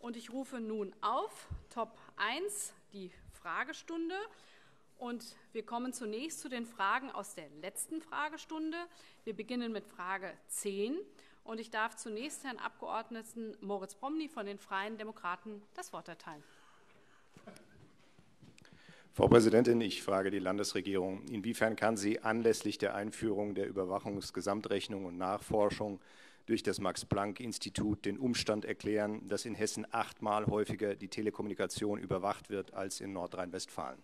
Und ich rufe nun auf Top 1, die Fragestunde. Und wir kommen zunächst zu den Fragen aus der letzten Fragestunde. Wir beginnen mit Frage 10. Und ich darf zunächst Herrn Abgeordneten Moritz Promny von den Freien Demokraten das Wort erteilen. Frau Präsidentin, ich frage die Landesregierung, inwiefern kann sie anlässlich der Einführung der Überwachungsgesamtrechnung und Nachforschung durch das Max-Planck-Institut den Umstand erklären, dass in Hessen 8-mal häufiger die Telekommunikation überwacht wird als in Nordrhein-Westfalen?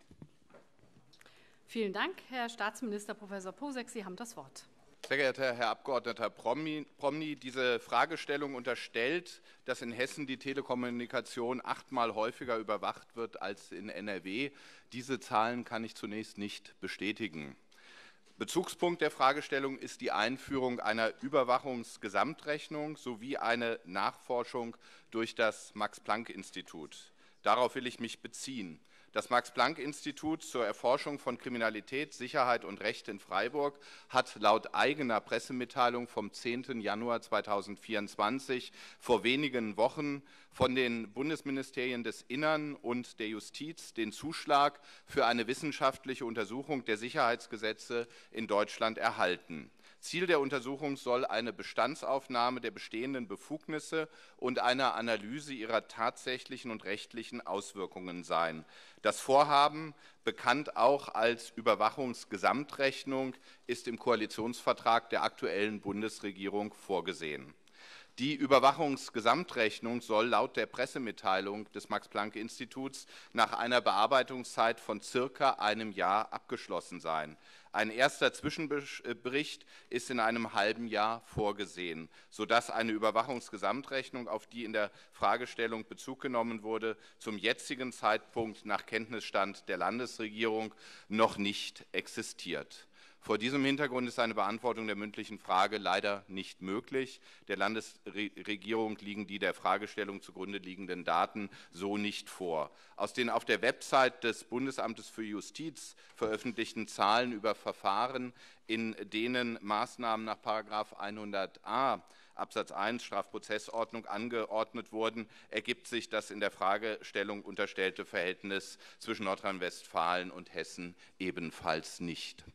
Vielen Dank, Herr Staatsminister Professor Posek, Sie haben das Wort. Sehr geehrter Herr Abgeordneter Promny, diese Fragestellung unterstellt, dass in Hessen die Telekommunikation 8-mal häufiger überwacht wird als in NRW. Diese Zahlen kann ich zunächst nicht bestätigen. Bezugspunkt der Fragestellung ist die Einführung einer Überwachungsgesamtrechnung sowie eine Nachforschung durch das Max-Planck-Institut. Darauf will ich mich beziehen. Das Max-Planck-Institut zur Erforschung von Kriminalität, Sicherheit und Recht in Freiburg hat laut eigener Pressemitteilung vom 10. Januar 2024 vor wenigen Wochen von den Bundesministerien des Innern und der Justiz den Zuschlag für eine wissenschaftliche Untersuchung der Sicherheitsgesetze in Deutschland erhalten. Ziel der Untersuchung soll eine Bestandsaufnahme der bestehenden Befugnisse und eine Analyse ihrer tatsächlichen und rechtlichen Auswirkungen sein. Das Vorhaben, bekannt auch als Überwachungsgesamtrechnung, ist im Koalitionsvertrag der aktuellen Bundesregierung vorgesehen. Die Überwachungsgesamtrechnung soll laut der Pressemitteilung des Max-Planck-Instituts nach einer Bearbeitungszeit von circa einem Jahr abgeschlossen sein. Ein erster Zwischenbericht ist in einem halben Jahr vorgesehen, sodass eine Überwachungsgesamtrechnung, auf die in der Fragestellung Bezug genommen wurde, zum jetzigen Zeitpunkt nach Kenntnisstand der Landesregierung noch nicht existiert. Vor diesem Hintergrund ist eine Beantwortung der mündlichen Frage leider nicht möglich. Der Landesregierung liegen die der Fragestellung zugrunde liegenden Daten so nicht vor. Aus den auf der Website des Bundesamtes für Justiz veröffentlichten Zahlen über Verfahren, in denen Maßnahmen nach § 100a Absatz 1 Strafprozessordnung angeordnet wurden, ergibt sich das in der Fragestellung unterstellte Verhältnis zwischen Nordrhein-Westfalen und Hessen ebenfalls nicht.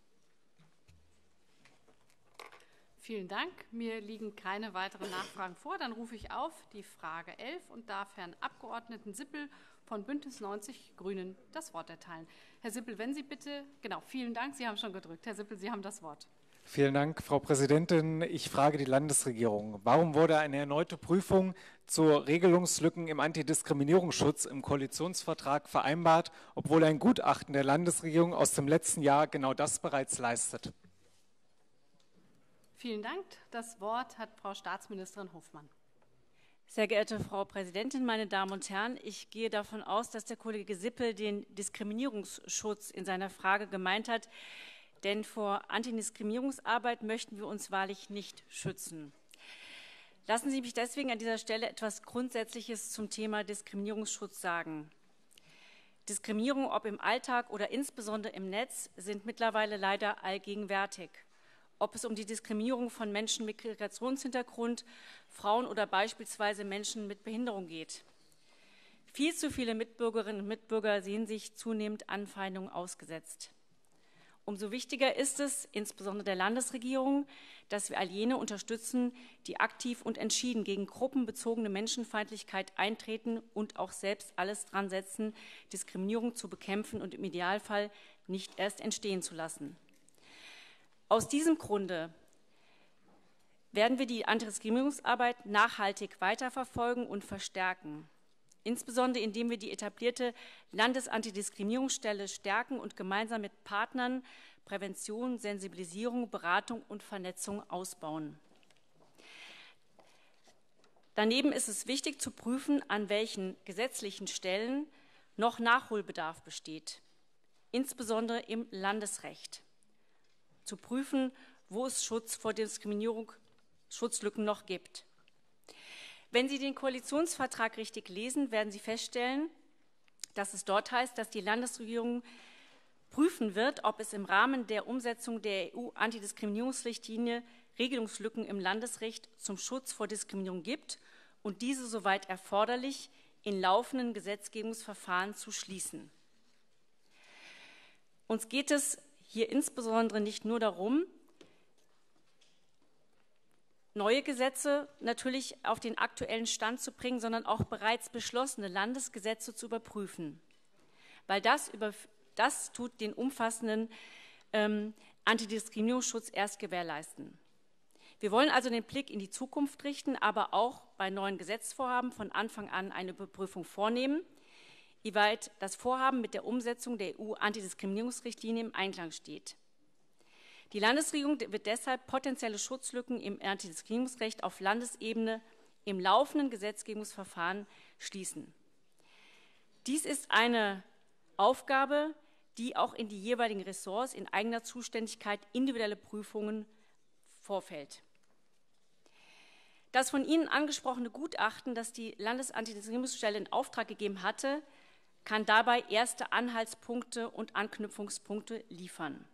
Vielen Dank. Mir liegen keine weiteren Nachfragen vor. Dann rufe ich auf die Frage 11 und darf Herrn Abgeordneten Sippel von Bündnis 90 Grünen das Wort erteilen. Herr Sippel, wenn Sie bitte, genau, vielen Dank, Sie haben schon gedrückt. Herr Sippel, Sie haben das Wort. Vielen Dank, Frau Präsidentin. Ich frage die Landesregierung, warum wurde eine erneute Prüfung zu Regelungslücken im Antidiskriminierungsschutz im Koalitionsvertrag vereinbart, obwohl ein Gutachten der Landesregierung aus dem letzten Jahr genau das bereits leistet? Vielen Dank. Das Wort hat Frau Staatsministerin Hofmann. Sehr geehrte Frau Präsidentin, meine Damen und Herren, ich gehe davon aus, dass der Kollege Sippel den Diskriminierungsschutz in seiner Frage gemeint hat, denn vor Antidiskriminierungsarbeit möchten wir uns wahrlich nicht schützen. Lassen Sie mich deswegen an dieser Stelle etwas Grundsätzliches zum Thema Diskriminierungsschutz sagen. Diskriminierung, ob im Alltag oder insbesondere im Netz, sind mittlerweile leider allgegenwärtig. Ob es um die Diskriminierung von Menschen mit Migrationshintergrund, Frauen oder beispielsweise Menschen mit Behinderung geht. Viel zu viele Mitbürgerinnen und Mitbürger sehen sich zunehmend Anfeindungen ausgesetzt. Umso wichtiger ist es, insbesondere der Landesregierung, dass wir all jene unterstützen, die aktiv und entschieden gegen gruppenbezogene Menschenfeindlichkeit eintreten und auch selbst alles dran setzen, Diskriminierung zu bekämpfen und im Idealfall nicht erst entstehen zu lassen. Aus diesem Grunde werden wir die Antidiskriminierungsarbeit nachhaltig weiterverfolgen und verstärken, insbesondere indem wir die etablierte Landesantidiskriminierungsstelle stärken und gemeinsam mit Partnern Prävention, Sensibilisierung, Beratung und Vernetzung ausbauen. Daneben ist es wichtig zu prüfen, an welchen gesetzlichen Stellen noch Nachholbedarf besteht, insbesondere im Landesrecht. Zu prüfen, wo es Schutz vor Diskriminierung, Schutzlücken noch gibt. Wenn Sie den Koalitionsvertrag richtig lesen, werden Sie feststellen, dass es dort heißt, dass die Landesregierung prüfen wird, ob es im Rahmen der Umsetzung der EU-Antidiskriminierungsrichtlinie Regelungslücken im Landesrecht zum Schutz vor Diskriminierung gibt und diese soweit erforderlich in laufenden Gesetzgebungsverfahren zu schließen. Uns geht es hier insbesondere nicht nur darum, neue Gesetze natürlich auf den aktuellen Stand zu bringen, sondern auch bereits beschlossene Landesgesetze zu überprüfen, weil das tut den umfassenden Antidiskriminierungsschutz erst gewährleisten. Wir wollen also den Blick in die Zukunft richten, aber auch bei neuen Gesetzesvorhaben von Anfang an eine Überprüfung vornehmen, wie weit das Vorhaben mit der Umsetzung der EU-Antidiskriminierungsrichtlinie im Einklang steht. Die Landesregierung wird deshalb potenzielle Schutzlücken im Antidiskriminierungsrecht auf Landesebene im laufenden Gesetzgebungsverfahren schließen. Dies ist eine Aufgabe, die auch in die jeweiligen Ressorts in eigener Zuständigkeit individuelle Prüfungen vorfällt. Das von Ihnen angesprochene Gutachten, das die Landesantidiskriminierungsstelle in Auftrag gegeben hatte, kann dabei erste Anhaltspunkte und Anknüpfungspunkte liefern.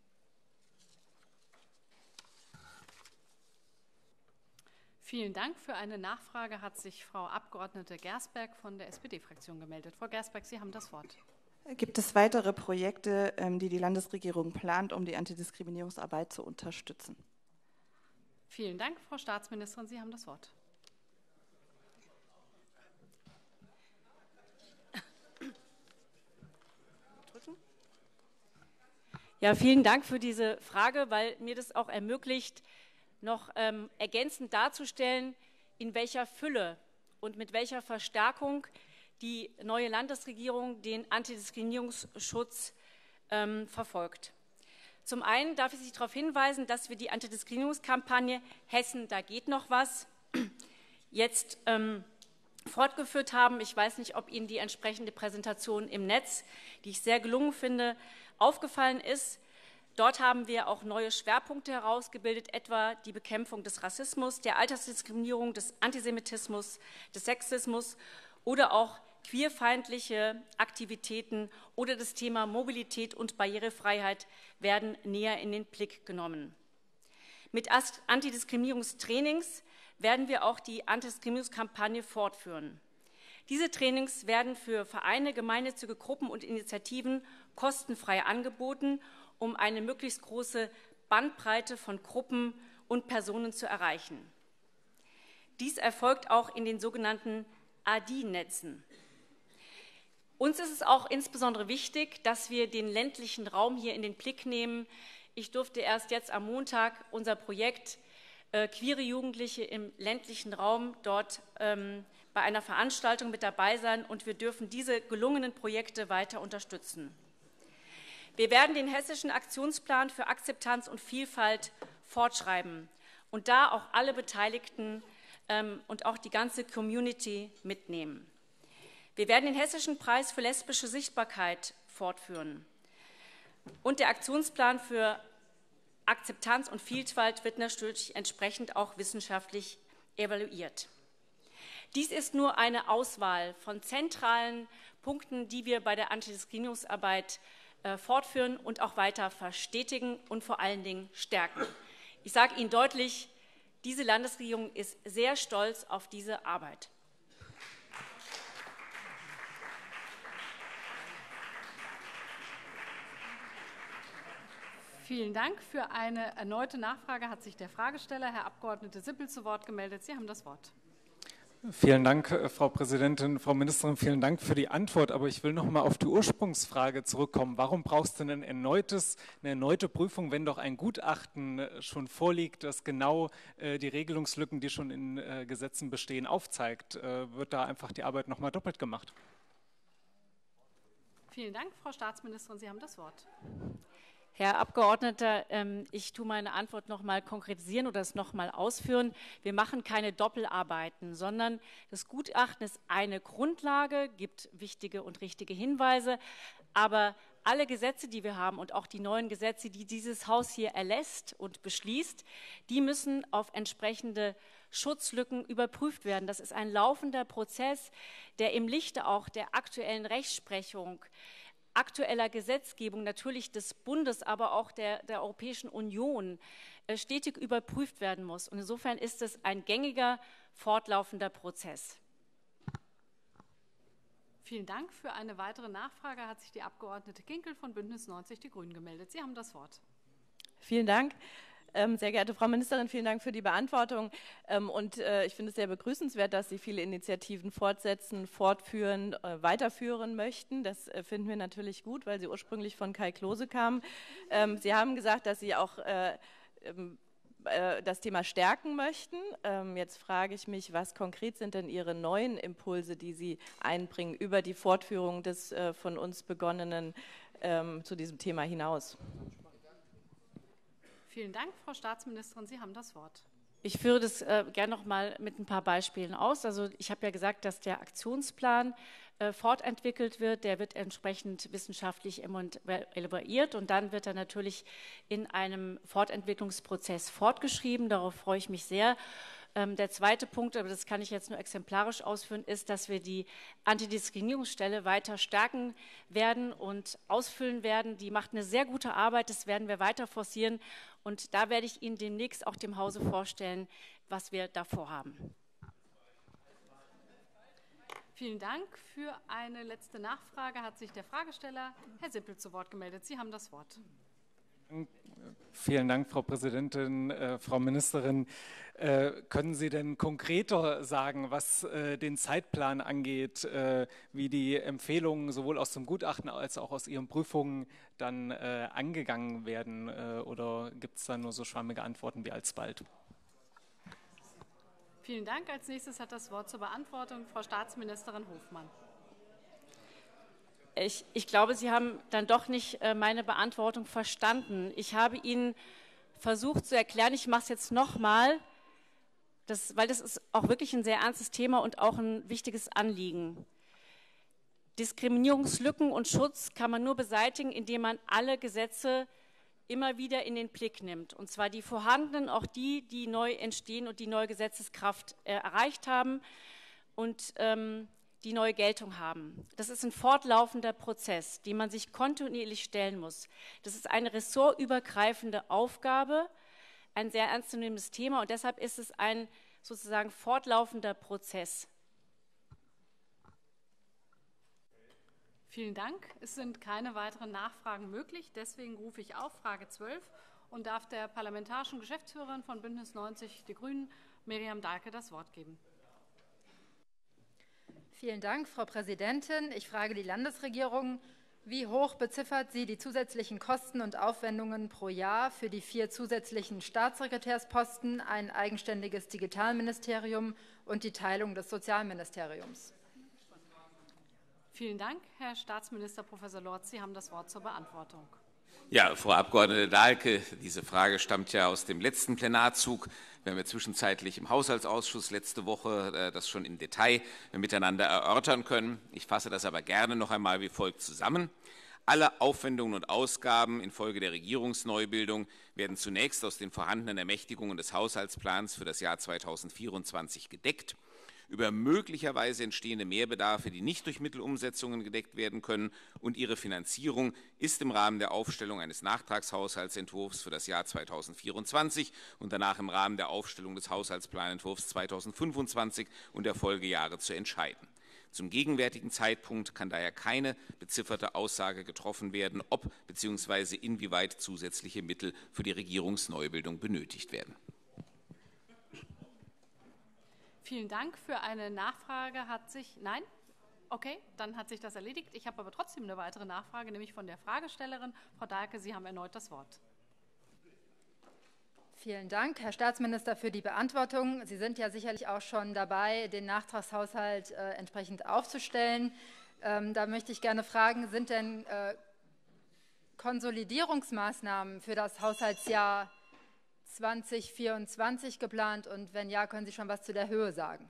Vielen Dank. Für eine Nachfrage hat sich Frau Abgeordnete Gersberg von der SPD-Fraktion gemeldet. Frau Gersberg, Sie haben das Wort. Gibt es weitere Projekte, die die Landesregierung plant, um die Antidiskriminierungsarbeit zu unterstützen? Vielen Dank. Frau Staatsministerin, Sie haben das Wort. Ja, vielen Dank für diese Frage, weil mir das auch ermöglicht, noch ergänzend darzustellen, in welcher Fülle und mit welcher Verstärkung die neue Landesregierung den Antidiskriminierungsschutz verfolgt. Zum einen darf ich Sie darauf hinweisen, dass wir die Antidiskriminierungskampagne Hessen, da geht noch was, jetzt fortgeführt haben. Ich weiß nicht, ob Ihnen die entsprechende Präsentation im Netz, die ich sehr gelungen finde, aufgefallen ist. Dort haben wir auch neue Schwerpunkte herausgebildet, etwa die Bekämpfung des Rassismus, der Altersdiskriminierung, des Antisemitismus, des Sexismus oder auch queerfeindliche Aktivitäten oder das Thema Mobilität und Barrierefreiheit werden näher in den Blick genommen. Mit Antidiskriminierungstrainings werden wir auch die Antidiskriminierungskampagne fortführen. Diese Trainings werden für Vereine, gemeinnützige Gruppen und Initiativen kostenfrei angeboten, um eine möglichst große Bandbreite von Gruppen und Personen zu erreichen. Dies erfolgt auch in den sogenannten ADI-Netzen. Uns ist es auch insbesondere wichtig, dass wir den ländlichen Raum hier in den Blick nehmen. Ich durfte erst jetzt am Montag unser Projekt Queere Jugendliche im ländlichen Raum dort bei einer Veranstaltung mit dabei sein, und wir dürfen diese gelungenen Projekte weiter unterstützen. Wir werden den hessischen Aktionsplan für Akzeptanz und Vielfalt fortschreiben und da auch alle Beteiligten und auch die ganze Community mitnehmen. Wir werden den hessischen Preis für lesbische Sichtbarkeit fortführen. Und der Aktionsplan für Akzeptanz und Vielfalt wird natürlich entsprechend auch wissenschaftlich evaluiert. Dies ist nur eine Auswahl von zentralen Punkten, die wir bei der Antidiskriminierungsarbeit fortführen und auch weiter verstetigen und vor allen Dingen stärken. Ich sage Ihnen deutlich, diese Landesregierung ist sehr stolz auf diese Arbeit. Vielen Dank. Für eine erneute Nachfrage hat sich der Fragesteller, Herr Abgeordneter Sippel, zu Wort gemeldet. Sie haben das Wort. Vielen Dank, Frau Präsidentin, Frau Ministerin, vielen Dank für die Antwort. Aber ich will noch mal auf die Ursprungsfrage zurückkommen. Warum brauchst du eine erneute Prüfung, wenn doch ein Gutachten schon vorliegt, das genau die Regelungslücken, die schon in Gesetzen bestehen, aufzeigt? Wird da einfach die Arbeit noch mal doppelt gemacht? Vielen Dank. Frau Staatsministerin, Sie haben das Wort. Herr Abgeordneter, ich tue meine Antwort noch mal konkretisieren oder es noch mal ausführen. Wir machen keine Doppelarbeiten, sondern das Gutachten ist eine Grundlage, gibt wichtige und richtige Hinweise, aber alle Gesetze, die wir haben und auch die neuen Gesetze, die dieses Haus hier erlässt und beschließt, die müssen auf entsprechende Schutzlücken überprüft werden. Das ist ein laufender Prozess, der im Lichte auch der aktuellen Rechtsprechung, aktueller Gesetzgebung natürlich des Bundes, aber auch der Europäischen Union stetig überprüft werden muss. Und insofern ist es ein gängiger fortlaufender Prozess. Vielen Dank. Für eine weitere Nachfrage hat sich die Abgeordnete Kinkel von Bündnis 90 Die Grünen gemeldet. Sie haben das Wort. Vielen Dank. Sehr geehrte Frau Ministerin, vielen Dank für die Beantwortung. Ich finde es sehr begrüßenswert, dass Sie viele Initiativen fortsetzen, fortführen, weiterführen möchten. Das finden wir natürlich gut, weil Sie ursprünglich von Kai Klose kamen. Sie haben gesagt, dass Sie auch das Thema stärken möchten. Jetzt frage ich mich, was konkret sind denn Ihre neuen Impulse, die Sie einbringen über die Fortführung des von uns begonnenen zu diesem Thema hinaus? Vielen Dank, Frau Staatsministerin. Sie haben das Wort. Ich führe das gerne noch mal mit ein paar Beispielen aus. Also ich habe ja gesagt, dass der Aktionsplan fortentwickelt wird. Der wird entsprechend wissenschaftlich evaluiert und dann wird er natürlich in einem Fortentwicklungsprozess fortgeschrieben. Darauf freue ich mich sehr. Der zweite Punkt, aber das kann ich jetzt nur exemplarisch ausführen, ist, dass wir die Antidiskriminierungsstelle weiter stärken werden und ausfüllen werden. Die macht eine sehr gute Arbeit, das werden wir weiter forcieren. Und da werde ich Ihnen demnächst auch dem Hause vorstellen, was wir da vorhaben. Vielen Dank. Für eine letzte Nachfrage hat sich der Fragesteller, Herr Sippel, zu Wort gemeldet. Sie haben das Wort. Vielen Dank, Frau Präsidentin, Frau Ministerin. Können Sie denn konkreter sagen, was den Zeitplan angeht, wie die Empfehlungen sowohl aus dem Gutachten als auch aus Ihren Prüfungen dann angegangen werden? Oder gibt es da nur so schwammige Antworten wie alsbald? Vielen Dank. Als nächstes hat das Wort zur Beantwortung Frau Staatsministerin Hofmann. Ich glaube, Sie haben dann doch nicht meine Beantwortung verstanden. Ich habe Ihnen versucht zu erklären, ich mache es jetzt nochmal, weil das ist auch wirklich ein sehr ernstes Thema und auch ein wichtiges Anliegen. Diskriminierungslücken und Schutz kann man nur beseitigen, indem man alle Gesetze immer wieder in den Blick nimmt. Und zwar die vorhandenen, auch die, die neu entstehen und die neue Gesetzeskraft erreicht haben und die neue Geltung haben. Das ist ein fortlaufender Prozess, den man sich kontinuierlich stellen muss. Das ist eine ressortübergreifende Aufgabe, ein sehr ernstzunehmendes Thema und deshalb ist es ein sozusagen fortlaufender Prozess. Vielen Dank. Es sind keine weiteren Nachfragen möglich. Deswegen rufe ich auf Frage 12 und darf der parlamentarischen Geschäftsführerin von Bündnis 90 Die Grünen, Miriam Dahlke, das Wort geben. Vielen Dank, Frau Präsidentin. Ich frage die Landesregierung, wie hoch beziffert sie die zusätzlichen Kosten und Aufwendungen pro Jahr für die 4 zusätzlichen Staatssekretärsposten, ein eigenständiges Digitalministerium und die Teilung des Sozialministeriums? Vielen Dank. Herr Staatsminister Professor Lorz, Sie haben das Wort zur Beantwortung. Ja, Frau Abgeordnete Dahlke, diese Frage stammt ja aus dem letzten Plenarzug. Wir haben ja zwischenzeitlich im Haushaltsausschuss letzte Woche das schon im Detail miteinander erörtern können. Ich fasse das aber gerne noch einmal wie folgt zusammen. Alle Aufwendungen und Ausgaben infolge der Regierungsneubildung werden zunächst aus den vorhandenen Ermächtigungen des Haushaltsplans für das Jahr 2024 gedeckt. Über möglicherweise entstehende Mehrbedarfe, die nicht durch Mittelumsetzungen gedeckt werden können, und ihre Finanzierung ist im Rahmen der Aufstellung eines Nachtragshaushaltsentwurfs für das Jahr 2024 und danach im Rahmen der Aufstellung des Haushaltsplanentwurfs 2025 und der Folgejahre zu entscheiden. Zum gegenwärtigen Zeitpunkt kann daher keine bezifferte Aussage getroffen werden, ob bzw. inwieweit zusätzliche Mittel für die Regierungsneubildung benötigt werden. Vielen Dank. Für eine Nachfrage hat sich... Nein? Okay, dann hat sich das erledigt. Ich habe aber trotzdem eine weitere Nachfrage, nämlich von der Fragestellerin. Frau Dahlke, Sie haben erneut das Wort. Vielen Dank, Herr Staatsminister, für die Beantwortung. Sie sind ja sicherlich auch schon dabei, den Nachtragshaushalt entsprechend aufzustellen. Da möchte ich gerne fragen, sind denn Konsolidierungsmaßnahmen für das Haushaltsjahr 2024 geplant und wenn ja, können Sie schon was zu der Höhe sagen?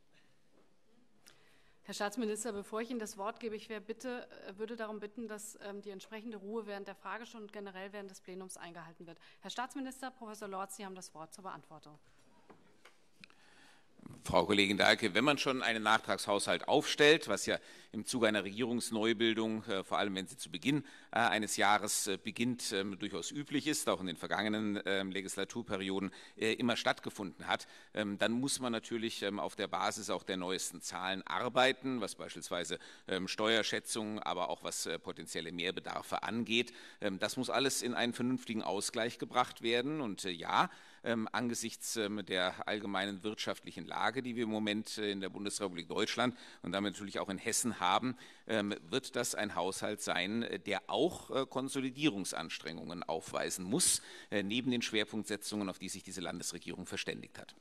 Herr Staatsminister, bevor ich Ihnen das Wort gebe, ich würde darum bitten, dass die entsprechende Ruhe während der Fragestunde und generell während des Plenums eingehalten wird. Herr Staatsminister, Professor Lorz, Sie haben das Wort zur Beantwortung. Frau Kollegin Dahlke, wenn man schon einen Nachtragshaushalt aufstellt, was ja im Zuge einer Regierungsneubildung, vor allem wenn sie zu Beginn eines Jahres beginnt, durchaus üblich ist, auch in den vergangenen Legislaturperioden immer stattgefunden hat, dann muss man natürlich auf der Basis auch der neuesten Zahlen arbeiten, was beispielsweise Steuerschätzungen, aber auch was potenzielle Mehrbedarfe angeht. Das muss alles in einen vernünftigen Ausgleich gebracht werden. Und ja, angesichts der allgemeinen wirtschaftlichen Lage, die wir im Moment in der Bundesrepublik Deutschland und damit natürlich auch in Hessen haben, wird das ein Haushalt sein, der auch Konsolidierungsanstrengungen aufweisen muss, neben den Schwerpunktsetzungen, auf die sich diese Landesregierung verständigt hat.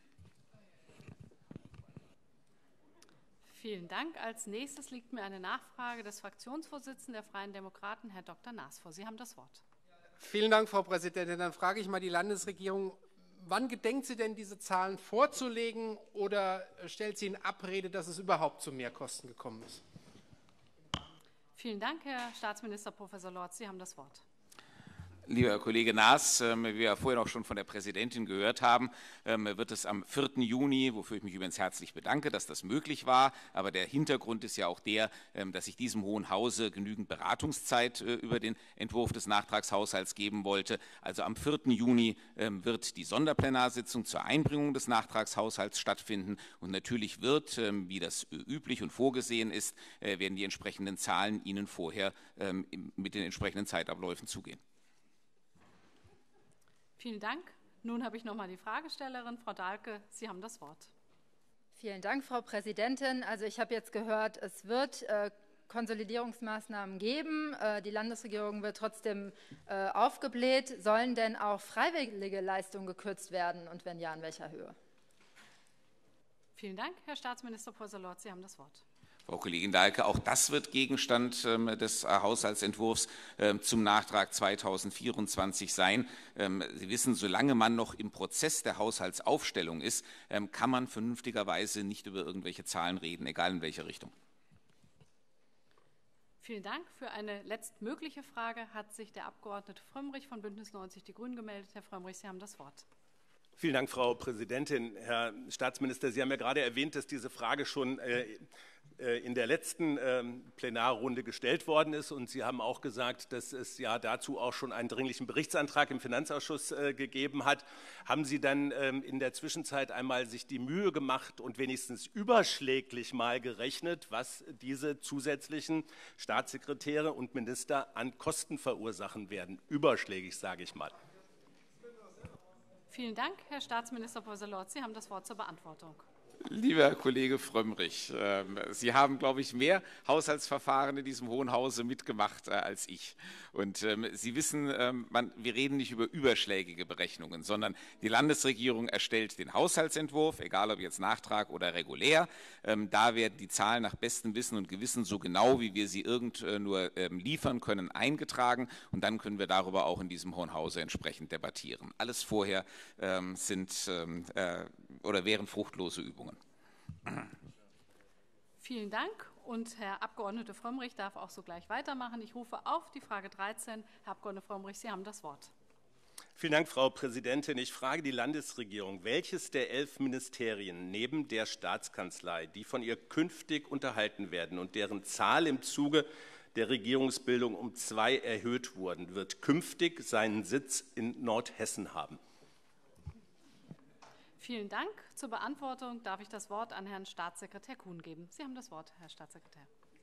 Vielen Dank. Als nächstes liegt mir eine Nachfrage des Fraktionsvorsitzenden der Freien Demokraten, Herr Dr. Naas, vor. Sie haben das Wort. Vielen Dank, Frau Präsidentin. Dann frage ich mal die Landesregierung, wann gedenkt sie denn, diese Zahlen vorzulegen, oder stellt sie in Abrede, dass es überhaupt zu Mehrkosten gekommen ist? Vielen Dank, Herr Staatsminister Professor Lorz. Sie haben das Wort. Lieber Herr Kollege Naas, wie wir vorhin auch schon von der Präsidentin gehört haben, wird es am 4. Juni, wofür ich mich übrigens herzlich bedanke, dass das möglich war, aber der Hintergrund ist ja auch der, dass ich diesem Hohen Hause genügend Beratungszeit über den Entwurf des Nachtragshaushalts geben wollte. Also am 4. Juni wird die Sonderplenarsitzung zur Einbringung des Nachtragshaushalts stattfinden und natürlich wird, wie das üblich und vorgesehen ist, werden die entsprechenden Zahlen Ihnen vorher mit den entsprechenden Zeitabläufen zugehen. Vielen Dank. Nun habe ich noch mal die Fragestellerin, Frau Dahlke. Sie haben das Wort. Vielen Dank, Frau Präsidentin. Also ich habe jetzt gehört, es wird Konsolidierungsmaßnahmen geben. Die Landesregierung wird trotzdem aufgebläht. Sollen denn auch freiwillige Leistungen gekürzt werden und wenn ja, in welcher Höhe? Vielen Dank, Herr Staatsminister Professor Lorz. Sie haben das Wort. Frau Kollegin Dahlke, auch das wird Gegenstand des Haushaltsentwurfs zum Nachtrag 2024 sein. Sie wissen, solange man noch im Prozess der Haushaltsaufstellung ist, kann man vernünftigerweise nicht über irgendwelche Zahlen reden, egal in welche Richtung. Vielen Dank. Für eine letztmögliche Frage hat sich der Abgeordnete Frömmrich von Bündnis 90 Die Grünen gemeldet. Herr Frömmrich, Sie haben das Wort. Vielen Dank, Frau Präsidentin. Herr Staatsminister, Sie haben ja gerade erwähnt, dass diese Frage schon in der letzten Plenarrunde gestellt worden ist. Und Sie haben auch gesagt, dass es ja dazu auch schon einen dringlichen Berichtsantrag im Finanzausschuss gegeben hat. Haben Sie dann in der Zwischenzeit einmal sich die Mühe gemacht und wenigstens überschläglich mal gerechnet, was diese zusätzlichen Staatssekretäre und Minister an Kosten verursachen werden? Überschlägig, sage ich mal. Vielen Dank, Herr Staatsminister Professor Lorz. Sie haben das Wort zur Beantwortung. Lieber Herr Kollege Frömmrich, Sie haben, glaube ich, mehr Haushaltsverfahren in diesem Hohen Hause mitgemacht als ich. Und Sie wissen, wir reden nicht über überschlägige Berechnungen, sondern die Landesregierung erstellt den Haushaltsentwurf, egal ob jetzt Nachtrag oder regulär. Da werden die Zahlen nach bestem Wissen und Gewissen so genau, wie wir sie irgend nur liefern können, eingetragen. Und dann können wir darüber auch in diesem Hohen Hause entsprechend debattieren. Alles vorher wären fruchtlose Übungen. Vielen Dank. Und Herr Abgeordneter Frömmrich darf auch sogleich weitermachen. Ich rufe auf die Frage 13. Herr Abgeordneter Frömmrich, Sie haben das Wort. Vielen Dank, Frau Präsidentin. Ich frage die Landesregierung, welches der 11 Ministerien neben der Staatskanzlei, die von ihr künftig unterhalten werden und deren Zahl im Zuge der Regierungsbildung um 2 erhöht wurden, wird künftig seinen Sitz in Nordhessen haben? Vielen Dank. Zur Beantwortung darf ich das Wort an Herrn Staatssekretär Kuhn geben. Sie haben das Wort, Herr Staatssekretär.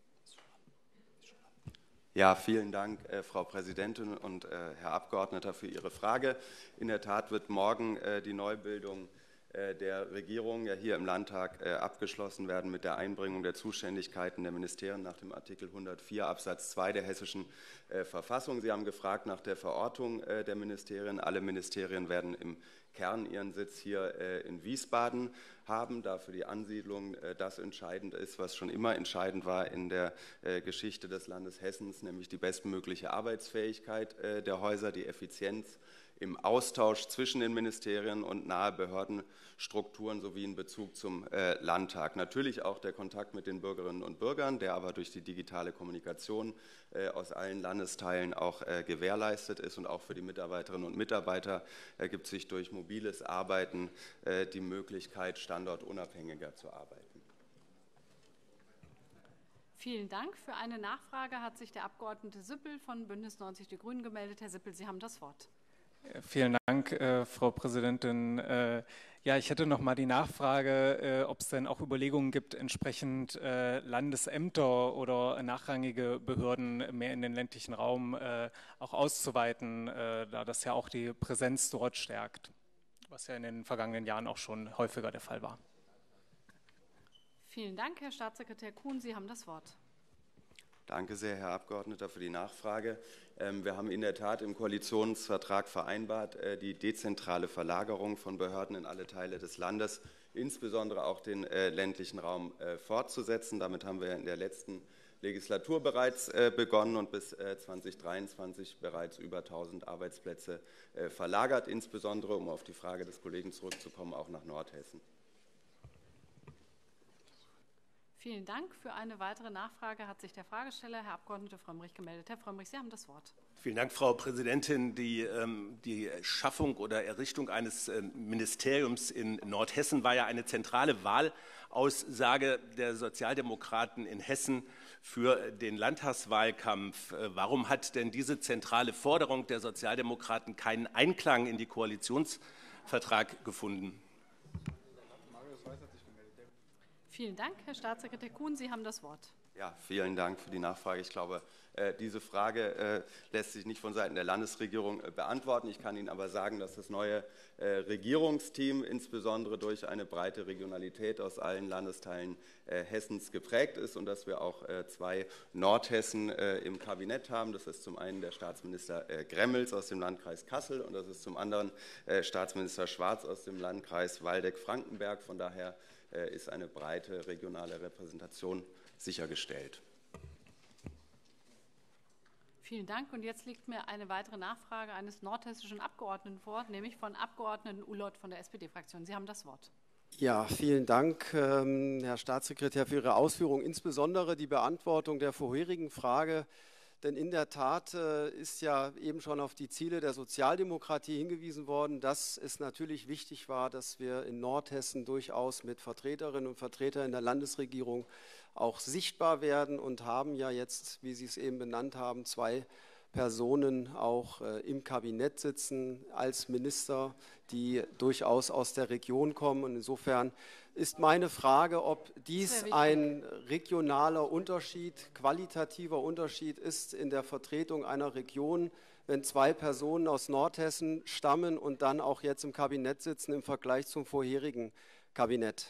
Ja, vielen Dank, Frau Präsidentin und Herr Abgeordneter, für Ihre Frage. In der Tat wird morgen die Neubildung der Regierung ja hier im Landtag abgeschlossen werden mit der Einbringung der Zuständigkeiten der Ministerien nach dem Artikel 104 Absatz 2 der Hessischen Verfassung. Sie haben gefragt nach der Verortung der Ministerien. Alle Ministerien werden im Kern ihren Sitz hier in Wiesbaden haben, da für die Ansiedlung das entscheidend ist, was schon immer entscheidend war in der Geschichte des Landes Hessens, nämlich die bestmögliche Arbeitsfähigkeit der Häuser, die Effizienz im Austausch zwischen den Ministerien und nahe Behördenstrukturen sowie in Bezug zum Landtag. Natürlich auch der Kontakt mit den Bürgerinnen und Bürgern, der aber durch die digitale Kommunikation aus allen Landesteilen auch gewährleistet ist, und auch für die Mitarbeiterinnen und Mitarbeiter ergibt sich durch mobiles Arbeiten die Möglichkeit, standortunabhängiger zu arbeiten. Vielen Dank. Für eine Nachfrage hat sich der Abgeordnete Sippel von Bündnis 90 Die Grünen gemeldet. Herr Sippel, Sie haben das Wort. Vielen Dank, Frau Präsidentin. Ja, ich hätte noch mal die Nachfrage, ob es denn auch Überlegungen gibt, entsprechend Landesämter oder nachrangige Behörden mehr in den ländlichen Raum auch auszuweiten, da das ja auch die Präsenz dort stärkt, was ja in den vergangenen Jahren auch schon häufiger der Fall war. Vielen Dank, Herr Staatssekretär Kuhn. Sie haben das Wort. Danke sehr, Herr Abgeordneter, für die Nachfrage. Wir haben in der Tat im Koalitionsvertrag vereinbart, die dezentrale Verlagerung von Behörden in alle Teile des Landes, insbesondere auch den ländlichen Raum, fortzusetzen. Damit haben wir in der letzten Legislatur bereits begonnen und bis 2023 bereits über 1000 Arbeitsplätze verlagert, insbesondere, um auf die Frage des Kollegen zurückzukommen, auch nach Nordhessen. Vielen Dank. Für eine weitere Nachfrage hat sich der Fragesteller, Herr Abgeordneter Frömmrich, gemeldet. Herr Frömmrich, Sie haben das Wort. Vielen Dank, Frau Präsidentin. Die Schaffung oder Errichtung eines Ministeriums in Nordhessen war ja eine zentrale Wahlaussage der Sozialdemokraten in Hessen für den Landtagswahlkampf. Warum hat denn diese zentrale Forderung der Sozialdemokraten keinen Einklang in den Koalitionsvertrag gefunden? Vielen Dank, Herr Staatssekretär Kuhn. Sie haben das Wort. Ja, vielen Dank für die Nachfrage. Ich glaube, diese Frage lässt sich nicht von Seiten der Landesregierung beantworten. Ich kann Ihnen aber sagen, dass das neue Regierungsteam insbesondere durch eine breite Regionalität aus allen Landesteilen Hessens geprägt ist und dass wir auch 2 Nordhessen im Kabinett haben. Das ist zum einen der Staatsminister Gremmels aus dem Landkreis Kassel und das ist zum anderen Staatsminister Schwarz aus dem Landkreis Waldeck-Frankenberg. Von daher ist eine breite regionale Repräsentation sichergestellt. Vielen Dank. Und jetzt liegt mir eine weitere Nachfrage eines nordhessischen Abgeordneten vor, nämlich von Abgeordneten Ulloth von der SPD-Fraktion. Sie haben das Wort. Ja, vielen Dank, Herr Staatssekretär, für Ihre Ausführungen, insbesondere die Beantwortung der vorherigen Frage. Denn in der Tat ist ja eben schon auf die Ziele der Sozialdemokratie hingewiesen worden, dass es natürlich wichtig war, dass wir in Nordhessen durchaus mit Vertreterinnen und Vertretern in der Landesregierung auch sichtbar werden und haben ja jetzt, wie Sie es eben benannt haben, 2 Personen auch im Kabinett sitzen als Minister, die durchaus aus der Region kommen. Und insofern ist meine Frage, ob dies ein regionaler Unterschied, qualitativer Unterschied ist in der Vertretung einer Region, wenn 2 Personen aus Nordhessen stammen und dann auch jetzt im Kabinett sitzen im Vergleich zum vorherigen Kabinett.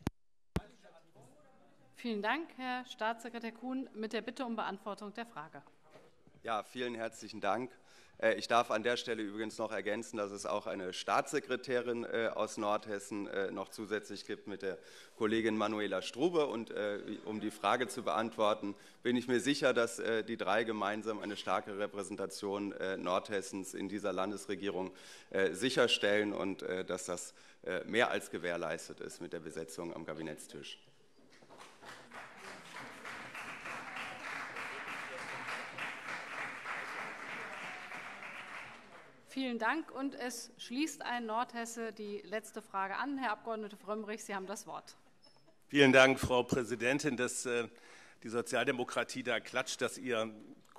Vielen Dank, Herr Staatssekretär Kuhn, mit der Bitte um Beantwortung der Frage. Ja, vielen herzlichen Dank. Ich darf an der Stelle übrigens noch ergänzen, dass es auch eine Staatssekretärin aus Nordhessen noch zusätzlich gibt mit der Kollegin Manuela Strube. Und um die Frage zu beantworten, bin ich mir sicher, dass die 3 gemeinsam eine starke Repräsentation Nordhessens in dieser Landesregierung sicherstellen und dass das mehr als gewährleistet ist mit der Besetzung am Kabinettstisch. Vielen Dank. Und es schließt ein Nordhesse die letzte Frage an. Herr Abgeordneter Frömmrich, Sie haben das Wort. Vielen Dank, Frau Präsidentin. Dass die Sozialdemokratie da klatscht, dass ihre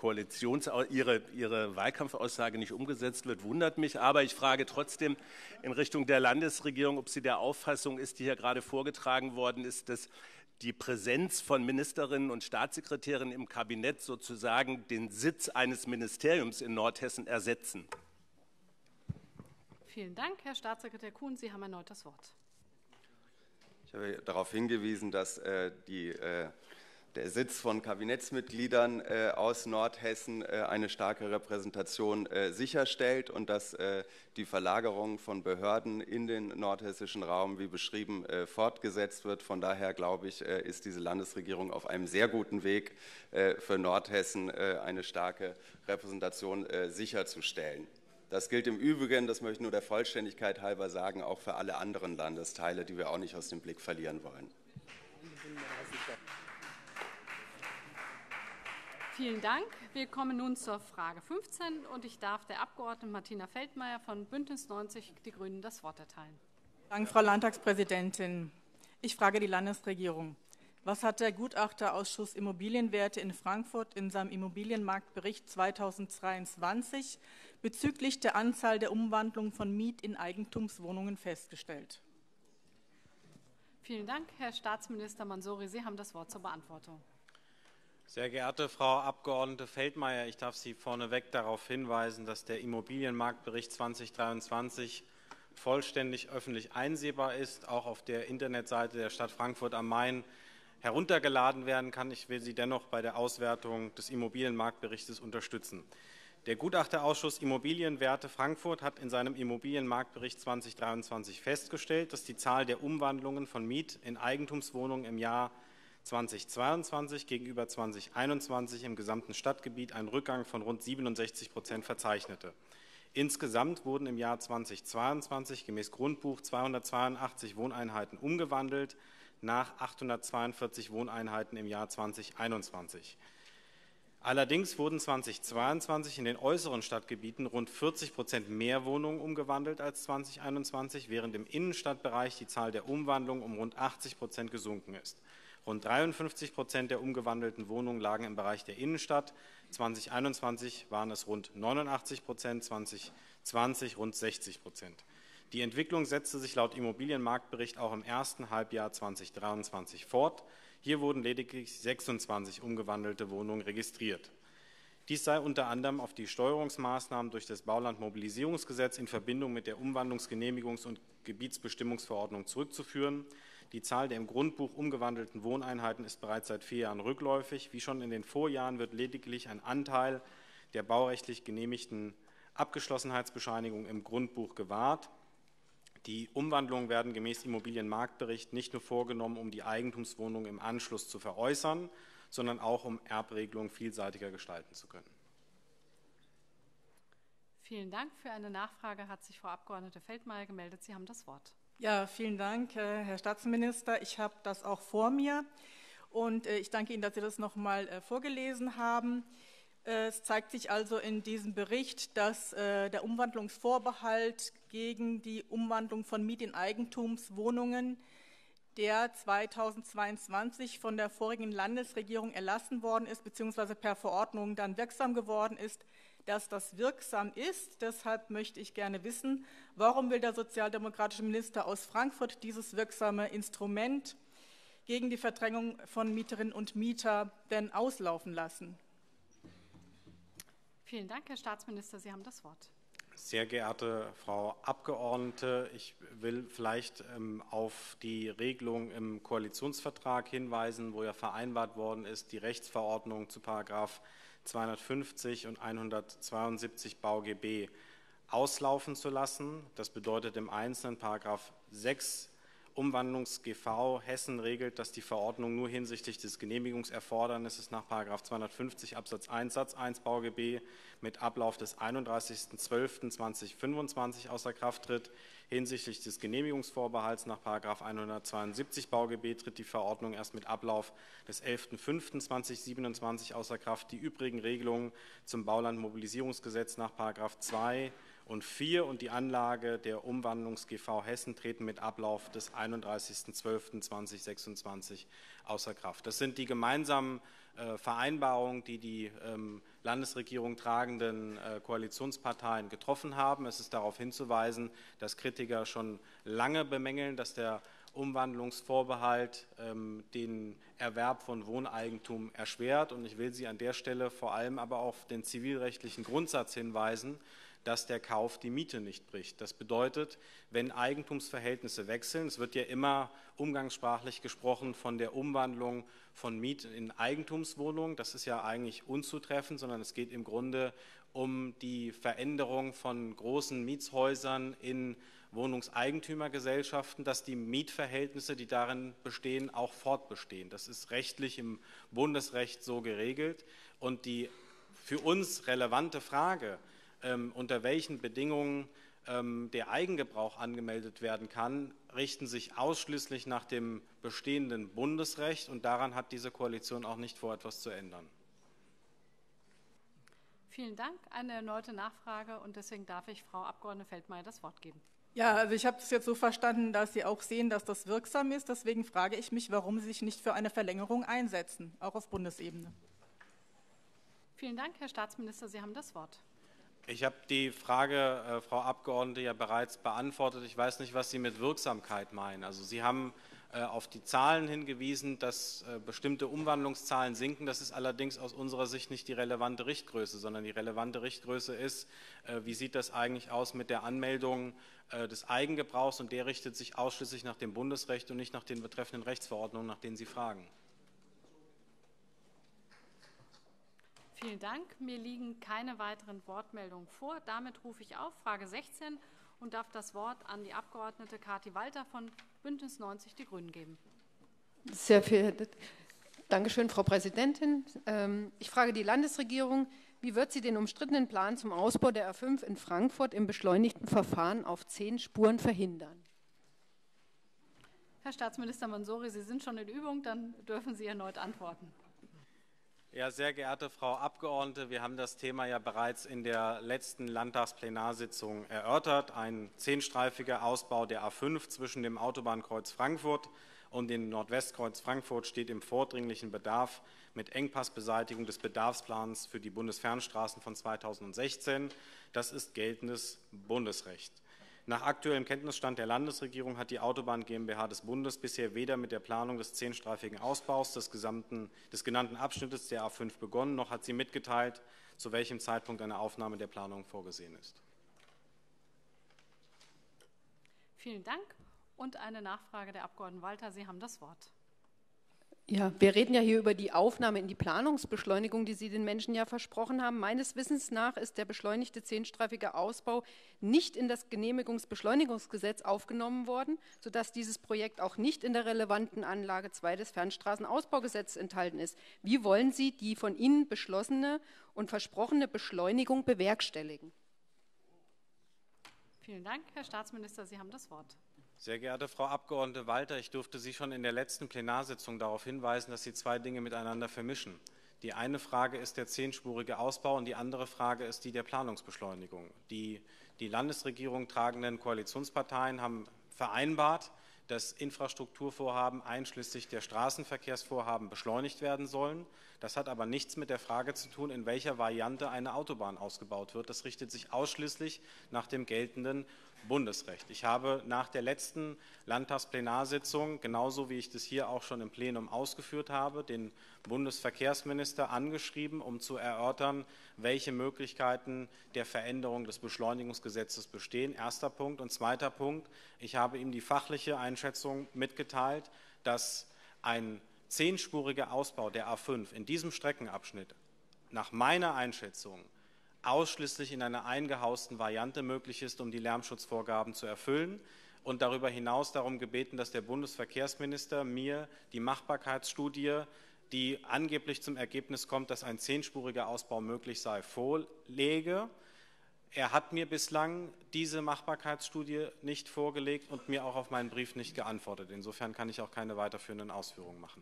Wahlkampfaussage nicht umgesetzt wird, wundert mich. Aber ich frage trotzdem in Richtung der Landesregierung, ob sie der Auffassung ist, die hier gerade vorgetragen worden ist, dass die Präsenz von Ministerinnen und Staatssekretären im Kabinett sozusagen den Sitz eines Ministeriums in Nordhessen ersetzen. Vielen Dank, Herr Staatssekretär Kuhn. Sie haben erneut das Wort. Ich habe darauf hingewiesen, dass der Sitz von Kabinettsmitgliedern aus Nordhessen eine starke Repräsentation sicherstellt und dass die Verlagerung von Behörden in den nordhessischen Raum, wie beschrieben, fortgesetzt wird. Von daher, glaube ich, ist diese Landesregierung auf einem sehr guten Weg, für Nordhessen eine starke Repräsentation sicherzustellen. Das gilt im Übrigen, das möchte ich nur der Vollständigkeit halber sagen, auch für alle anderen Landesteile, die wir auch nicht aus dem Blick verlieren wollen. Vielen Dank. Wir kommen nun zur Frage 15 und ich darf der Abgeordneten Martina Feldmayer von Bündnis 90 Die Grünen das Wort erteilen. Danke, Frau Landtagspräsidentin. Ich frage die Landesregierung. Was hat der Gutachterausschuss Immobilienwerte in Frankfurt in seinem Immobilienmarktbericht 2023 bezüglich der Anzahl der Umwandlung von Miet- in Eigentumswohnungen festgestellt? Vielen Dank. Herr Staatsminister Mansouri, Sie haben das Wort zur Beantwortung. Sehr geehrte Frau Abgeordnete Feldmayer, ich darf Sie vorneweg darauf hinweisen, dass der Immobilienmarktbericht 2023 vollständig öffentlich einsehbar ist, auch auf der Internetseite der Stadt Frankfurt am Main heruntergeladen werden kann. Ich will Sie dennoch bei der Auswertung des Immobilienmarktberichts unterstützen. Der Gutachterausschuss Immobilienwerte Frankfurt hat in seinem Immobilienmarktbericht 2023 festgestellt, dass die Zahl der Umwandlungen von Miet- in Eigentumswohnungen im Jahr 2022 gegenüber 2021 im gesamten Stadtgebiet einen Rückgang von rund 67% verzeichnete. Insgesamt wurden im Jahr 2022 gemäß Grundbuch 282 Wohneinheiten umgewandelt, nach 842 Wohneinheiten im Jahr 2021. Allerdings wurden 2022 in den äußeren Stadtgebieten rund 40% mehr Wohnungen umgewandelt als 2021, während im Innenstadtbereich die Zahl der Umwandlungen um rund 80% gesunken ist. Rund 53% der umgewandelten Wohnungen lagen im Bereich der Innenstadt. 2021 waren es rund 89%, 2020 rund 60%. Die Entwicklung setzte sich laut Immobilienmarktbericht auch im ersten Halbjahr 2023 fort. Hier wurden lediglich 26 umgewandelte Wohnungen registriert. Dies sei unter anderem auf die Steuerungsmaßnahmen durch das Baulandmobilisierungsgesetz in Verbindung mit der Umwandlungsgenehmigungs- und Gebietsbestimmungsverordnung zurückzuführen. Die Zahl der im Grundbuch umgewandelten Wohneinheiten ist bereits seit 4 Jahren rückläufig. Wie schon in den Vorjahren wird lediglich ein Anteil der baurechtlich genehmigten Abgeschlossenheitsbescheinigung im Grundbuch gewahrt. Die Umwandlungen werden gemäß Immobilienmarktbericht nicht nur vorgenommen, um die Eigentumswohnung im Anschluss zu veräußern, sondern auch, um Erbregelungen vielseitiger gestalten zu können. Vielen Dank. Für eine Nachfrage hat sich Frau Abgeordnete Feldmayer gemeldet. Sie haben das Wort. Ja, vielen Dank, Herr Staatsminister. Ich habe das auch vor mir und ich danke Ihnen, dass Sie das noch mal vorgelesen haben. Es zeigt sich also in diesem Bericht, dass der Umwandlungsvorbehalt gegen die Umwandlung von Miet- in Eigentumswohnungen, der 2022 von der vorigen Landesregierung erlassen worden ist, beziehungsweise per Verordnung dann wirksam geworden ist, dass das wirksam ist. Deshalb möchte ich gerne wissen, warum will der sozialdemokratische Minister aus Frankfurt dieses wirksame Instrument gegen die Verdrängung von Mieterinnen und Mietern denn auslaufen lassen? Vielen Dank, Herr Staatsminister. Sie haben das Wort. Sehr geehrte Frau Abgeordnete, ich will vielleicht auf die Regelung im Koalitionsvertrag hinweisen, wo ja vereinbart worden ist, die Rechtsverordnung zu § 250 und 172 BauGB auslaufen zu lassen. Das bedeutet im Einzelnen § 6 Umwandlungs-GV Hessen regelt, dass die Verordnung nur hinsichtlich des Genehmigungserfordernisses nach § 250 Absatz 1 Satz 1 BauGB mit Ablauf des 31.12.2025 außer Kraft tritt. Hinsichtlich des Genehmigungsvorbehalts nach § 172 BauGB tritt die Verordnung erst mit Ablauf des 11.05.2027 außer Kraft. Die übrigen Regelungen zum Baulandmobilisierungsgesetz nach § 2 und 4 und die Anlage der Umwandlungs-GV Hessen treten mit Ablauf des 31.12.2026 außer Kraft. Das sind die gemeinsamen Vereinbarungen, die die Landesregierung tragenden Koalitionsparteien getroffen haben. Es ist darauf hinzuweisen, dass Kritiker schon lange bemängeln, dass der Umwandlungsvorbehalt den Erwerb von Wohneigentum erschwert. Und ich will Sie an der Stelle vor allem aber auf den zivilrechtlichen Grundsatz hinweisen, dass der Kauf die Miete nicht bricht. Das bedeutet, wenn Eigentumsverhältnisse wechseln, es wird ja immer umgangssprachlich gesprochen von der Umwandlung von Miet- in Eigentumswohnungen, das ist ja eigentlich unzutreffend, sondern es geht im Grunde um die Veränderung von großen Mietshäusern in Wohnungseigentümergesellschaften, dass die Mietverhältnisse, die darin bestehen, auch fortbestehen. Das ist rechtlich im Bundesrecht so geregelt. Und die für uns relevante Frage, unter welchen Bedingungen der Eigengebrauch angemeldet werden kann, richten sich ausschließlich nach dem bestehenden Bundesrecht, und daran hat diese Koalition auch nicht vor, etwas zu ändern. Vielen Dank. Eine erneute Nachfrage, und deswegen darf ich Frau Abg. Feldmayer das Wort geben. Ja, also ich habe es jetzt so verstanden, dass Sie auch sehen, dass das wirksam ist. Deswegen frage ich mich, warum Sie sich nicht für eine Verlängerung einsetzen, auch auf Bundesebene. Vielen Dank, Herr Staatsminister. Sie haben das Wort. Ich habe die Frage, Frau Abgeordnete, ja bereits beantwortet. Ich weiß nicht, was Sie mit Wirksamkeit meinen. Also Sie haben auf die Zahlen hingewiesen, dass bestimmte Umwandlungszahlen sinken. Das ist allerdings aus unserer Sicht nicht die relevante Richtgröße, sondern die relevante Richtgröße ist, wie sieht das eigentlich aus mit der Anmeldung des Eigengebrauchs, und der richtet sich ausschließlich nach dem Bundesrecht und nicht nach den betreffenden Rechtsverordnungen, nach denen Sie fragen. Vielen Dank. Mir liegen keine weiteren Wortmeldungen vor. Damit rufe ich auf Frage 16 und darf das Wort an die Abgeordnete Kathi Walter von Bündnis 90 Die Grünen geben. Sehr verehrte Dankeschön, Frau Präsidentin. Ich frage die Landesregierung, wie wird sie den umstrittenen Plan zum Ausbau der A5 in Frankfurt im beschleunigten Verfahren auf 10 Spuren verhindern? Herr Staatsminister Mansouri, Sie sind schon in Übung, dann dürfen Sie erneut antworten. Ja, sehr geehrte Frau Abgeordnete, wir haben das Thema ja bereits in der letzten Landtagsplenarsitzung erörtert. Ein 10-streifiger Ausbau der A5 zwischen dem Autobahnkreuz Frankfurt und dem Nordwestkreuz Frankfurt steht im vordringlichen Bedarf mit Engpassbeseitigung des Bedarfsplans für die Bundesfernstraßen von 2016. Das ist geltendes Bundesrecht. Nach aktuellem Kenntnisstand der Landesregierung hat die Autobahn GmbH des Bundes bisher weder mit der Planung des 10-streifigen Ausbaus des genannten Abschnittes der A5 begonnen, noch hat sie mitgeteilt, zu welchem Zeitpunkt eine Aufnahme der Planung vorgesehen ist. Vielen Dank. Und eine Nachfrage der Abgeordneten Walter. Sie haben das Wort. Ja, wir reden ja hier über die Aufnahme in die Planungsbeschleunigung, die Sie den Menschen ja versprochen haben. Meines Wissens nach ist der beschleunigte 10-streifige Ausbau nicht in das Genehmigungsbeschleunigungsgesetz aufgenommen worden, sodass dieses Projekt auch nicht in der relevanten Anlage 2 des Fernstraßenausbaugesetzes enthalten ist. Wie wollen Sie die von Ihnen beschlossene und versprochene Beschleunigung bewerkstelligen? Vielen Dank. Herr Staatsminister, Sie haben das Wort. Sehr geehrte Frau Abgeordnete Walter, ich durfte Sie schon in der letzten Plenarsitzung darauf hinweisen, dass Sie zwei Dinge miteinander vermischen. Die eine Frage ist der 10-spurige Ausbau und die andere Frage ist die der Planungsbeschleunigung. Die Landesregierung tragenden Koalitionsparteien haben vereinbart, dass Infrastrukturvorhaben einschließlich der Straßenverkehrsvorhaben beschleunigt werden sollen. Das hat aber nichts mit der Frage zu tun, in welcher Variante eine Autobahn ausgebaut wird. Das richtet sich ausschließlich nach dem geltenden Bundesrecht. Ich habe nach der letzten Landtagsplenarsitzung, genauso wie ich das hier auch schon im Plenum ausgeführt habe, den Bundesverkehrsminister angeschrieben, um zu erörtern, welche Möglichkeiten der Veränderung des Beschleunigungsgesetzes bestehen. Erster Punkt. Und zweiter Punkt, ich habe ihm die fachliche Einschätzung mitgeteilt, dass ein 10-spuriger Ausbau der A5 in diesem Streckenabschnitt nach meiner Einschätzung ausschließlich in einer eingehausten Variante möglich ist, um die Lärmschutzvorgaben zu erfüllen, und darüber hinaus darum gebeten, dass der Bundesverkehrsminister mir die Machbarkeitsstudie, die angeblich zum Ergebnis kommt, dass ein 10-spuriger Ausbau möglich sei, vorlege. Er hat mir bislang diese Machbarkeitsstudie nicht vorgelegt und mir auch auf meinen Brief nicht geantwortet. Insofern kann ich auch keine weiterführenden Ausführungen machen.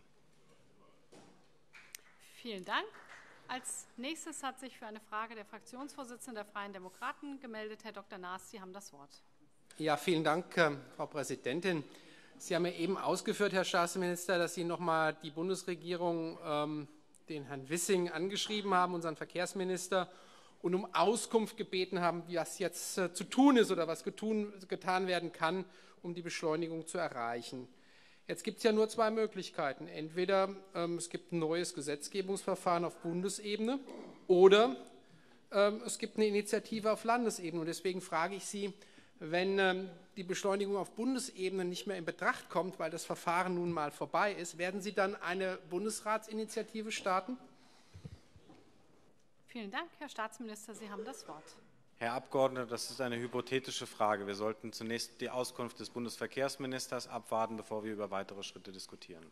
Vielen Dank. Als nächstes hat sich für eine Frage der Fraktionsvorsitzenden der Freien Demokraten gemeldet Herr Dr. Naas. Sie haben das Wort. Ja, vielen Dank, Frau Präsidentin. Sie haben ja eben ausgeführt, Herr Staatsminister, dass Sie noch mal die Bundesregierung, den Herrn Wissing, angeschrieben haben, unseren Verkehrsminister, und um Auskunft gebeten haben, was jetzt zu tun ist oder was getan werden kann, um die Beschleunigung zu erreichen. Jetzt gibt es ja nur zwei Möglichkeiten. Entweder es gibt ein neues Gesetzgebungsverfahren auf Bundesebene oder es gibt eine Initiative auf Landesebene. Und deswegen frage ich Sie, wenn die Beschleunigung auf Bundesebene nicht mehr in Betracht kommt, weil das Verfahren nun mal vorbei ist, werden Sie dann eine Bundesratsinitiative starten? Vielen Dank, Herr Staatsminister. Sie haben das Wort. Herr Abgeordneter, das ist eine hypothetische Frage. Wir sollten zunächst die Auskunft des Bundesverkehrsministers abwarten, bevor wir über weitere Schritte diskutieren.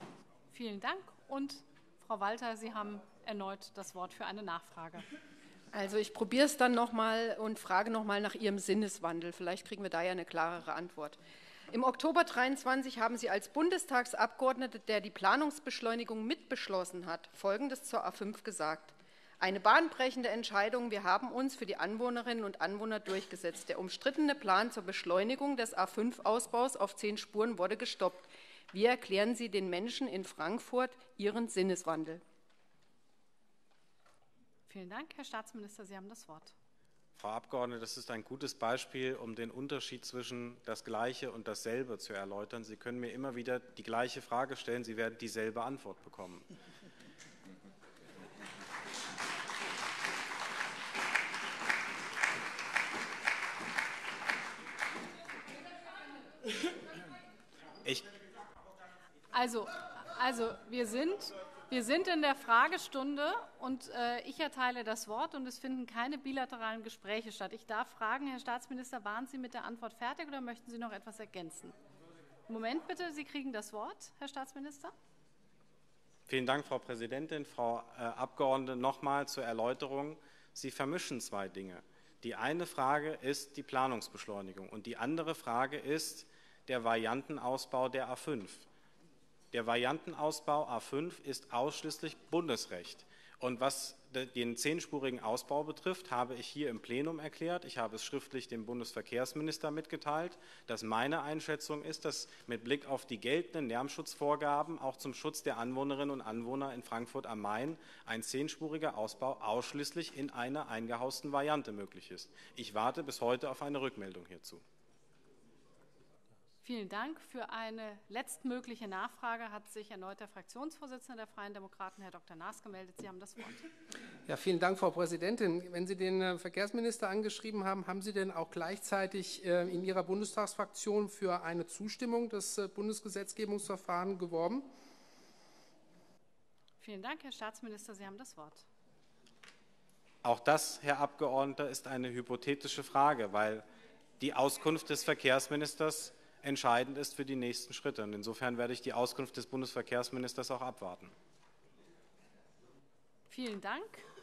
Vielen Dank. Und Frau Walter, Sie haben erneut das Wort für eine Nachfrage. Also ich probiere es dann nochmal und frage nochmal nach Ihrem Sinneswandel. Vielleicht kriegen wir da ja eine klarere Antwort. Im Oktober 23 haben Sie als Bundestagsabgeordnete, der die Planungsbeschleunigung mitbeschlossen hat, Folgendes zur A5 gesagt. Eine bahnbrechende Entscheidung. Wir haben uns für die Anwohnerinnen und Anwohner durchgesetzt. Der umstrittene Plan zur Beschleunigung des A5-Ausbaus auf 10 Spuren wurde gestoppt. Wie erklären Sie den Menschen in Frankfurt Ihren Sinneswandel? Vielen Dank. Herr Staatsminister, Sie haben das Wort. Frau Abgeordnete, das ist ein gutes Beispiel, um den Unterschied zwischen das Gleiche und dasselbe zu erläutern. Sie können mir immer wieder die gleiche Frage stellen, Sie werden dieselbe Antwort bekommen. Also wir sind in der Fragestunde und ich erteile das Wort und es finden keine bilateralen Gespräche statt. Ich darf fragen, Herr Staatsminister, waren Sie mit der Antwort fertig oder möchten Sie noch etwas ergänzen? Moment bitte, Sie kriegen das Wort, Herr Staatsminister. Vielen Dank, Frau Präsidentin. Frau Abgeordnete, nochmal zur Erläuterung. Sie vermischen zwei Dinge. Die eine Frage ist die Planungsbeschleunigung und die andere Frage ist der Variantenausbau der A5. Der Variantenausbau A5 ist ausschließlich Bundesrecht. Und was den 10-spurigen Ausbau betrifft, habe ich hier im Plenum erklärt, ich habe es schriftlich dem Bundesverkehrsminister mitgeteilt, dass meine Einschätzung ist, dass mit Blick auf die geltenden Lärmschutzvorgaben auch zum Schutz der Anwohnerinnen und Anwohner in Frankfurt am Main ein 10-spuriger Ausbau ausschließlich in einer eingehausten Variante möglich ist. Ich warte bis heute auf eine Rückmeldung hierzu. Vielen Dank. Für eine letztmögliche Nachfrage hat sich erneut der Fraktionsvorsitzende der Freien Demokraten, Herr Dr. Naas, gemeldet. Sie haben das Wort. Ja, vielen Dank, Frau Präsidentin. Wenn Sie den Verkehrsminister angeschrieben haben, haben Sie denn auch gleichzeitig in Ihrer Bundestagsfraktion für eine Zustimmung des Bundesgesetzgebungsverfahrens geworben? Vielen Dank, Herr Staatsminister. Sie haben das Wort. Auch das, Herr Abgeordneter, ist eine hypothetische Frage, weil die Auskunft des Verkehrsministers entscheidend ist für die nächsten Schritte. Und insofern werde ich die Auskunft des Bundesverkehrsministers auch abwarten. Vielen Dank.